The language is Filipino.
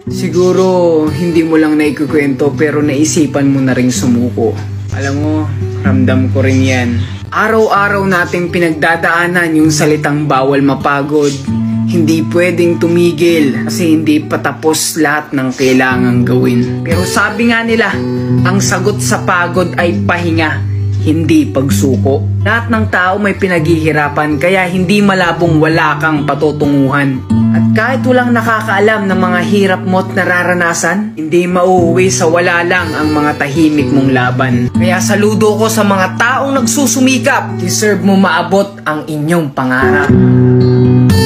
Siguro hindi mo lang naikukwento pero naisipan mo na ring sumuko. Alam mo, ramdam ko rin yan. Araw-araw nating pinagdadaanan yung salitang bawal mapagod. Hindi pwedeng tumigil kasi hindi pa tapos lahat ng kailangang gawin. Pero sabi nga nila, ang sagot sa pagod ay pahinga, hindi pagsuko. Lahat ng tao may pinaghihirapan kaya hindi malabong wala kang patutunguhan. At kahit walang nakakaalam ng mga hirap mo't nararanasan, hindi mauuwi sa wala lang ang mga tahimik mong laban. Kaya saludo ko sa mga taong nagsusumikap. Deserve mo maabot ang inyong pangarap.